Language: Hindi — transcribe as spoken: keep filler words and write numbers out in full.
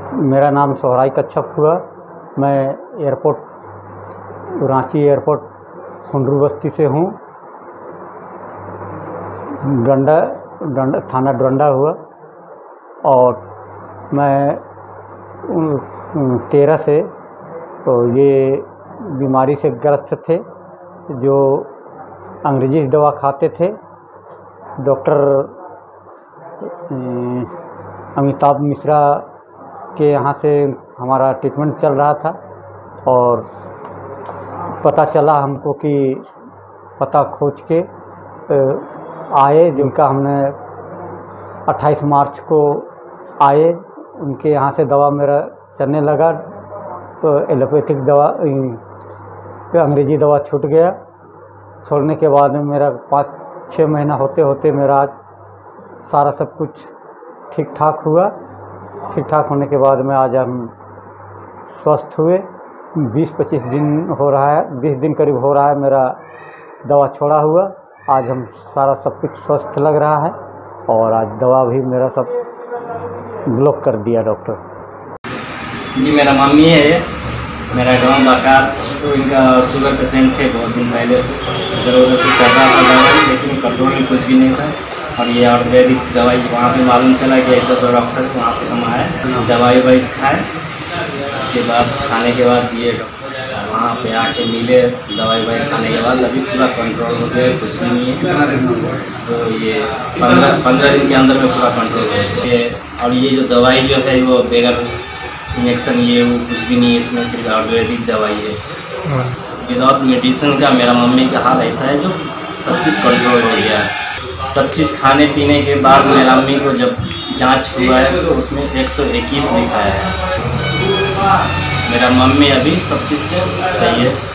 मेरा नाम सोहराई कच्छप हुआ। मैं एयरपोर्ट रांची एयरपोर्ट हुंडरू बस्ती से हूँ। डंडा डंडा थाना डंडा हुआ और मैं तेरह से तो ये बीमारी से ग्रस्त थे, जो अंग्रेजी दवा खाते थे। डॉक्टर अमिताभ मिश्रा के यहाँ से हमारा ट्रीटमेंट चल रहा था और पता चला हमको कि पता खोज के आए, जिनका हमने अट्ठाईस मार्च को आए, उनके यहाँ से दवा मेरा चलने लगा। तो एलोपैथिक दवा अंग्रेजी दवा छूट गया। छोड़ने के बाद में मेरा पाँच छः महीना होते होते मेरा आज सारा सब कुछ ठीक ठाक हुआ। ठीक ठाक होने के बाद में आज हम स्वस्थ हुए। बीस पच्चीस दिन हो रहा है, बीस दिन करीब हो रहा है मेरा दवा छोड़ा हुआ। आज हम सारा सब कुछ स्वस्थ लग रहा है और आज दवा भी मेरा सब ब्लॉक कर दिया डॉक्टर। जी मेरा मम्मी है, मेरा गांव बाकार। तो इनका शुगर पेशेंट थे बहुत दिन पहले से, इधर उधर से चल रहा था दवाई, लेकिन कंट्रोल में कुछ भी नहीं था। और ये आयुर्वेदिक दवाई वहाँ पे मालूम चला कि ऐसा सौ डॉक्टर वहाँ पे हम आए, दवाई ववाई खाए। उसके बाद खाने के बाद ये वहाँ पे आके मिले, दवाई ववाई खाने के बाद अभी पूरा कंट्रोल हो गया, कुछ भी नहीं है। तो ये पंद्रह पंद्रह दिन के अंदर में पूरा कंट्रोल हो गया। और ये जो दवाई जो है वो बगैर इंजेक्शन ये वो कुछ भी नहीं है, इसमें सिर्फ आयुर्वेदिक दवाई है। विदाउट मेडिसिन का मेरा मम्मी का हाल ऐसा है जो सब चीज़ कंट्रोल हो गया है। सब चीज़ खाने पीने के बाद मेरा मम्मी को जब जांच हुआ है तो उसमें एक सौ इक्कीस दिखाया है। मेरा मम्मी अभी सब चीज़ से सही है।